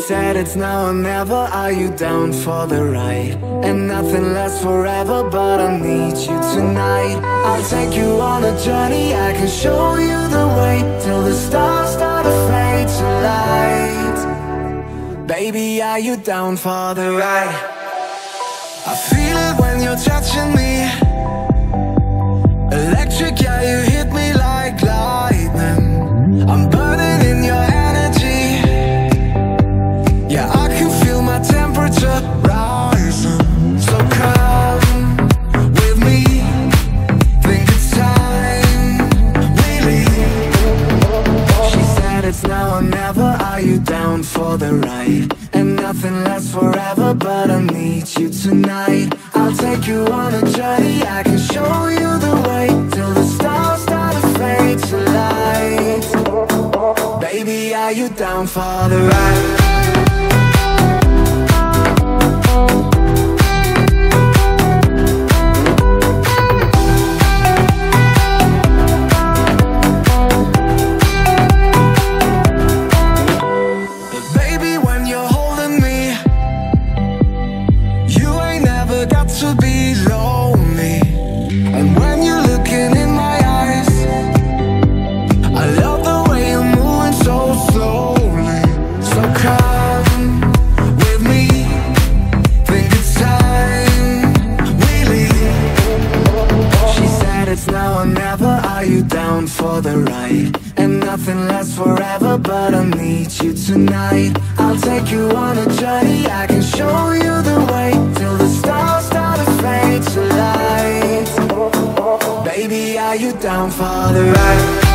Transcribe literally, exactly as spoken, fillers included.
said it's now or never. Are you down for the ride? And nothing lasts forever, but I need you tonight. I'll take you on a journey, I can show you the way, till the stars start to fade to light. Baby, are you down for the ride? I feel it when you're touching me. Electric, yeah, you hit me like lightning. I'm burning in your energy. Yeah, I can feel my temperature rising. So come with me, think it's time we leave. She said it's now or never. Are you down for the ride? And nothing lasts forever, but I need you tonight. I'll take you on a journey, I can show you the way, till the stars start to fade to light. Baby, are you down for the ride? To be lonely, and when you're looking in my eyes, I love the way you're moving so slowly. So come with me, think it's time we leave. She said it's now or never. Are you down for the ride? And nothing lasts forever, but I need you tonight. I'll take you on a journey, I can show you the way, till the stars start to fade to light. Baby, are you down for the ride?